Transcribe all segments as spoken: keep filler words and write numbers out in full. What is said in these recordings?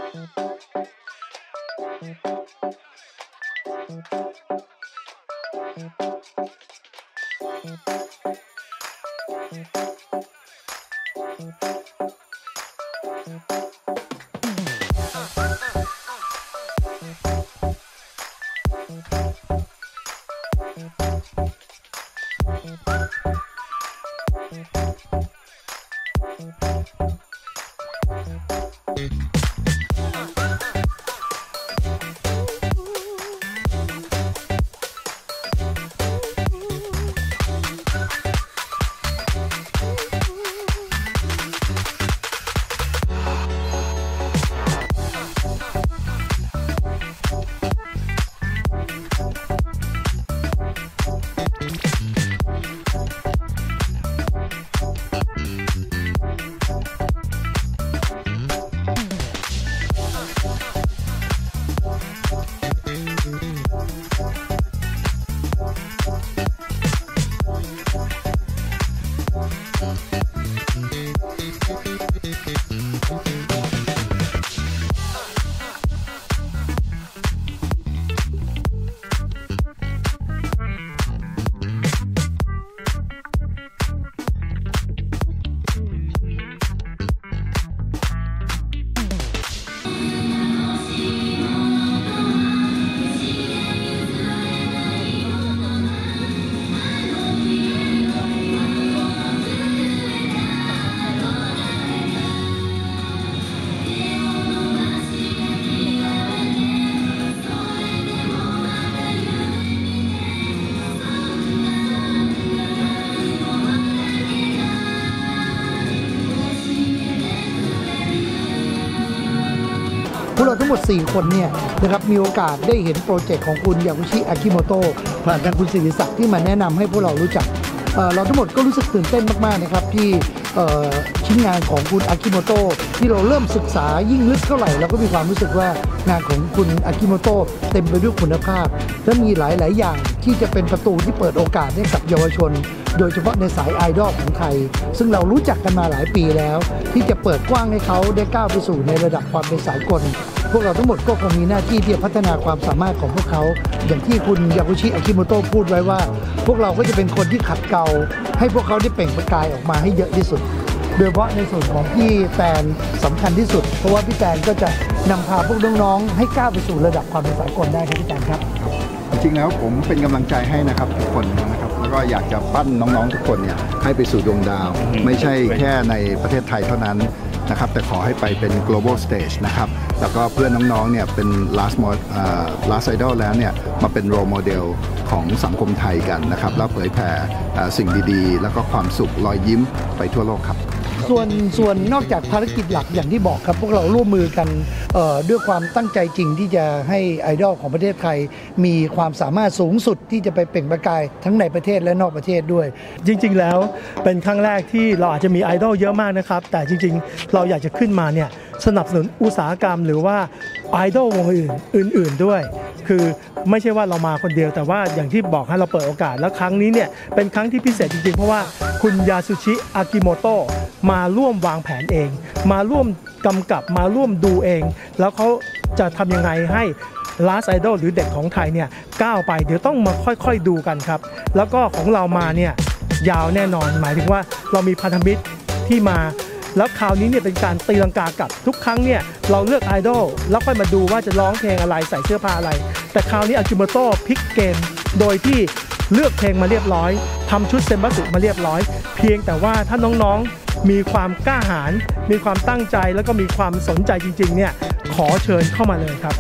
พวกเราทั้งหมดสี่คนเนี่ยนะครับมีโอกาสได้เห็นโปรเจกต์ของคุณยากุชิอากิโมโตะผ่านทางคุณศิริศักดิ์ที่มาแนะนำให้พวกเรารู้จักเราทั้งหมดก็รู้สึกตื่นเต้นมากๆนะครับที่ชิ้นงานของคุณอากิโมโตะที่เราเริ่มศึกษายิ่งลึกเท่าไหร่เราก็มีความรู้สึกว่างานของคุณอากิโมโตะเต็มไปด้วยคุณภาพและมีหลายๆอย่างที่จะเป็นประตูที่เปิดโอกาสให้กับเยาวชนโดยเฉพาะในสายไอดอลของไทยซึ่งเรารู้จักกันมาหลายปีแล้วที่จะเปิดกว้างให้เขาได้ก้าวไปสู่ในระดับความเป็นสากลพวกเราทั้งหมดก็คงมีหน้าที่ที่จะพัฒนาความสามารถของพวกเขาอย่างที่คุณยากุชิอากิโมโตะพูดไว้ว่าพวกเราก็จะเป็นคนที่ขัดเกลาให้พวกเขาได้เปล่งประกายออกมาให้เยอะที่สุดโดยเฉพาะในส่วนของพี่แตนสำคัญที่สุดเพราะว่าพี่แตนก็จะนำพาพวกน้องๆให้ก้าวไปสู่ระดับความเป็นสากลได้ครับพี่แตนครับจริงแล้วผมเป็นกำลังใจให้นะครับทุกคนนะครับแล้วก็อยากจะปั้นน้องๆทุกคนเนี่ยให้ไปสู่ดวงดาวไม่ใช่แค่ในประเทศไทยเท่านั้นนะครับแต่ขอให้ไปเป็น global stage นะครับแล้วก็เพื่อนน้องๆเนี่ยเป็น last last idol แล้วเนี่ยมาเป็น role model ของสังคมไทยกันนะครับแล้วเผยแผ่สิ่งดีๆแล้วก็ความสุขรอยยิ้มไปทั่วโลกครับส่วนส่วนนอกจากภารกิจหลักอย่างที่บอกครับพวกเราร่วมมือกันด้วยความตั้งใจจริงที่จะให้ไอดอลของประเทศไทยมีความสามารถสูงสุดที่จะไปเปล่งประกายทั้งในประเทศและนอกประเทศด้วยจริงๆแล้วเป็นครั้งแรกที่เราอาจจะมีไอดอลเยอะมากนะครับแต่จริงๆเราอยากจะขึ้นมาเนี่ยสนับสนุนอุตสาหกรรมหรือว่าไอดอลวงอื่นอื่นๆด้วยคือไม่ใช่ว่าเรามาคนเดียวแต่ว่าอย่างที่บอกให้เราเปิดโอกาสแล้วครั้งนี้เนี่ยเป็นครั้งที่พิเศษจริงๆเพราะว่าคุณยาสุชิอากิโมโตะมาร่วมวางแผนเองมาร่วมกำกับมาร่วมดูเองแล้วเขาจะทำยังไงให้ Last Idol หรือเด็กของไทยเนี่ยก้าวไปเดี๋ยวต้องมาค่อยๆดูกันครับแล้วก็ของเรามาเนี่ยยาวแน่นอนหมายถึงว่าเรามีพันธมิตรที่มาแล้วคราวนี้เนี่ยเป็นการตีลังกากับทุกครั้งเนี่ยเราเลือกไอดอลแล้วค่อยมาดูว่าจะร้องเพลงอะไรใส่เสื้อผ้าอะไรแต่คราวนี้อากิโมโตะพลิกเกมโดยที่เลือกเพลงมาเรียบร้อยทำชุดเซมบัสึมาเรียบร้อยเพียงแต่ว่าถ้าน้องๆมีความกล้าหาญมีความตั้งใจแล้วก็มีความสนใจจริงๆเนี่ยขอเชิญเข้ามาเลยครับ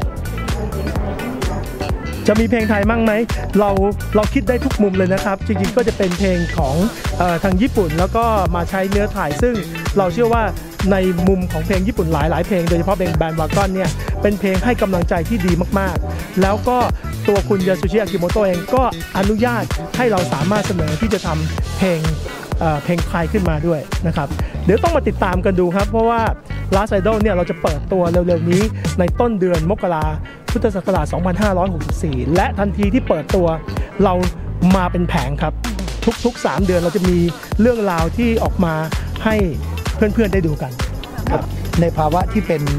จะมีเพลงไทยมั่งไหมเราเราคิดได้ทุกมุมเลยนะครับจริงๆก็จะเป็นเพลงของเอ่อทางญี่ปุ่นแล้วก็มาใช้เนื้อไทยซึ่งเราเชื่อว่าในมุมของเพลงญี่ปุ่นหลายๆเพลงโดยเฉพาะเพลงแบนด์วากอนเนี่ยเป็นเพลงให้กำลังใจที่ดีมากๆแล้วก็ตัวคุณยาสุชิอากิโมโตะเองก็อนุญาตให้เราสามารถเสนอที่จะทำเพลงเพลงไทยขึ้นมาด้วยนะครับเดี๋ยวต้องมาติดตามกันดูครับเพราะว่า Last Idol เนี่ยเราจะเปิดตัวเร็วๆนี้ในต้นเดือนมกราพุทธศักราชสองพันห้าร้อยหกสิบสี่และทันทีที่เปิดตัวเรามาเป็นแผงครับทุกๆสามเดือนเราจะมีเรื่องราวที่ออกมาให้เพื่อนๆได้ดูกันในภาวะที่เป็น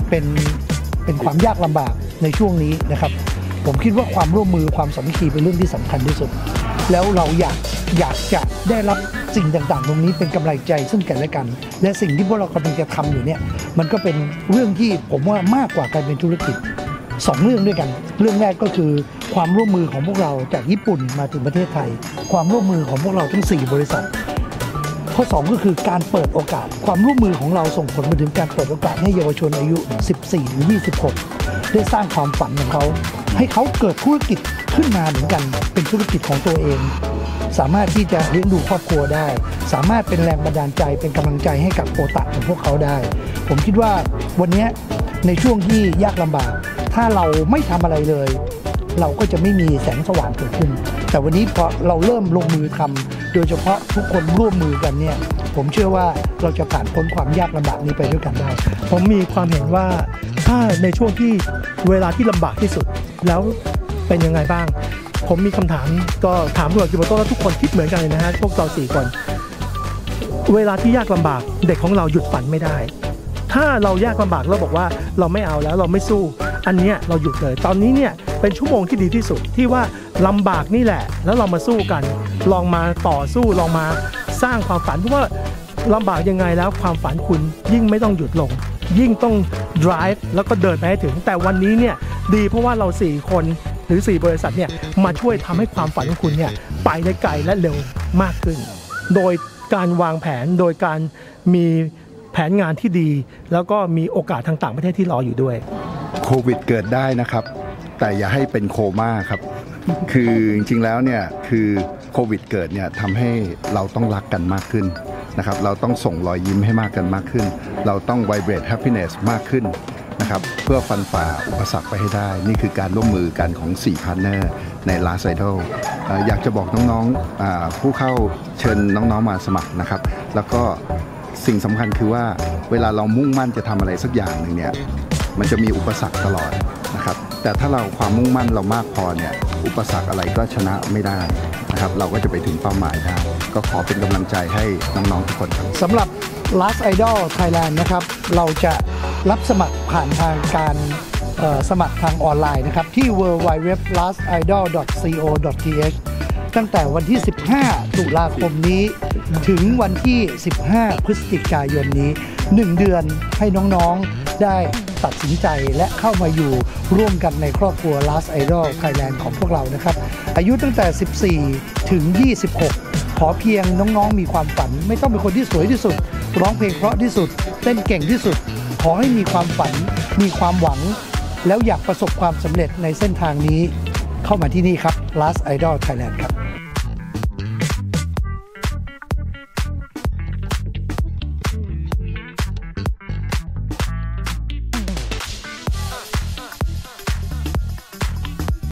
เป็นเป็นความยากลำบากในช่วงนี้นะครับผมคิดว่าความร่วมมือความสามัคคีเป็นเรื่องที่สำคัญที่สุดแล้วเราอยากอยากจะได้รับสิ่งต่างๆตรงนี้เป็นกำลังใจซึ่งกันและกันและสิ่งที่พวกเรากำลังจะทำอยู่เนี่ยมันก็เป็นเรื่องที่ผมว่ามากกว่าการเป็นธุรกิจสองเรื่องด้วยกันเรื่องแรกก็คือความร่วมมือของพวกเราจากญี่ปุ่นมาถึงประเทศไทยความร่วมมือของพวกเราทั้งสี่บริษัทข้อสองก็คือการเปิดโอกาสความร่วมมือของเราส่งผลมาถึงการเปิดโอกาสให้เยาวชนอายุ สิบสี่ถึงยี่สิบหก ได้สร้างความฝันของเขาให้เขาเกิดธุรกิจขึ้นมาเหมือนกันเป็นธุรกิจของตัวเองสามารถที่จะเลี้ยงดูครอบครัวได้สามารถเป็นแรงบันดาลใจเป็นกำลังใจให้กับโอตะของพวกเขาได้ผมคิดว่าวันนี้ในช่วงที่ยากลำบากถ้าเราไม่ทำอะไรเลยเราก็จะไม่มีแสงสว่างเกิดขึ้นแต่วันนี้พอเราเริ่มลงมือทำโดยเฉพาะทุกคนร่วมมือกันเนี่ยผมเชื่อว่าเราจะผ่านพ้นความยากลำบากนี้ไปด้วยกันได้ผมมีความเห็นว่าถ้าในช่วงที่เวลาที่ลำบากที่สุดแล้วเป็นยังไงบ้างผมมีคำถามก็ถามตัวอากิโมโตะแล้วทุกคนคิดเหมือนกันเลยนะฮะพวกเราสี่คนเวลาที่ยากลำบากเด็กของเราหยุดฝันไม่ได้ถ้าเรายากลำบากเราบอกว่าเราไม่เอาแล้วเราไม่สู้อันนี้เราหยุดเลยตอนนี้เนี่ยเป็นชั่วโมงที่ดีที่สุดที่ว่าลำบากนี่แหละแล้วเรามาสู้กันลองมาต่อสู้ลองมาสร้างความฝันเพราะว่าลำบากยังไงแล้วความฝันคุณยิ่งไม่ต้องหยุดลงยิ่งต้อง drive แล้วก็เดินไปให้ถึงแต่วันนี้เนี่ยดีเพราะว่าเราสี่คนหรือสี่บริษัทเนี่ยมาช่วยทำให้ความฝันของคุณเนี่ยไปได้ไกลและเร็วมากขึ้นโดยการวางแผนโดยการมีแผนงานที่ดีแล้วก็มีโอกาสทางต่างประเทศที่รออยู่ด้วยโควิดเกิดได้นะครับแต่อย่าให้เป็นโคม่าครับคือจริงๆแล้วเนี่ยคือโควิดเกิดเนี่ยทำให้เราต้องรักกันมากขึ้นนะครับเราต้องส่งรอยยิ้มให้มากกันมากขึ้นเราต้อง vibrate happiness มากขึ้นนะครับเพื่อฟันฝ่าอุปสรรคไปให้ได้นี่คือการร่วมมือกันของสี่พาร์ทเนอร์ใน Last Idol อยากจะบอกน้องๆผู้เข้าเชิญน้องๆมาสมัครนะครับแล้วก็สิ่งสำคัญคือว่าเวลาเรามุ่งมั่นจะทำอะไรสักอย่างหนึ่งเนี่ยมันจะมีอุปสรรคตลอดนะครับแต่ถ้าเราความมุ่งมั่นเรามากพอเนี่ยอุปสรรคอะไรก็ชนะไม่ได้นะครับเราก็จะไปถึงเป้าหมายได้ก็ขอเป็นกำลังใจให้น้องๆทุกคนครับสำหรับ Last Idol Thailand นะครับเราจะรับสมัครผ่านทางการสมัครทางออนไลน์นะครับที่ ดับเบิลยู ดับเบิลยู ดับเบิลยู ดอท ลาสต์ ไอดอล ดอท ซี โอ ดอท ที เอช ตั้งแต่วันที่สิบห้าตุลาคมนี้ถึงวันที่สิบห้าพฤศจิกายนนี้หนึ่งเดือนให้น้องๆได้ตัดสินใจและเข้ามาอยู่ร่วมกันในครอบครัว Last Idol Thailand ของพวกเรานะครับอายุตั้งแต่สิบสี่ถึงยี่สิบหกขอเพียงน้องๆมีความฝันไม่ต้องเป็นคนที่สวยที่สุดร้องเพลงเพราะที่สุดเต้นเก่งที่สุดขอให้มีความฝันมีความหวังแล้วอยากประสบความสำเร็จในเส้นทางนี้เข้ามาที่นี่ครับ Last Idol Thailand ครับ